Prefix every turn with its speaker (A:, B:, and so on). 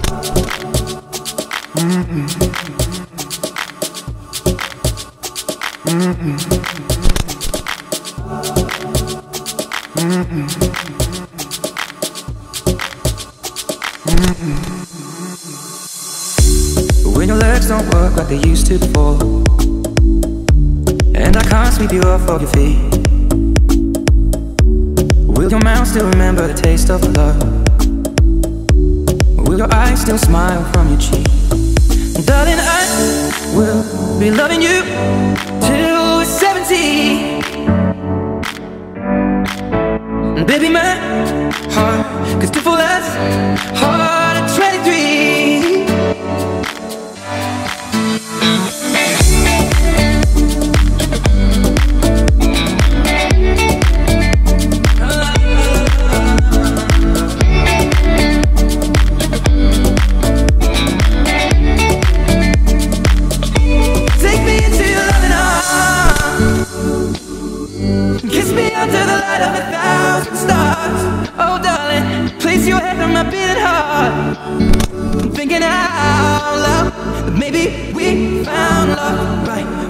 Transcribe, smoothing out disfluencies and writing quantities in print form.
A: When your legs don't work like they used to before, and I can't sweep you off of your feet, will your mouth still remember the taste of love? Will your eyes still smile from your cheek? Darling, I will be loving you till we're 70. And baby, my heart could still fall as hard at 23. Under the light of 1,000 stars, oh darling, place your head on my beating heart. I'm thinking out loud that maybe we found love right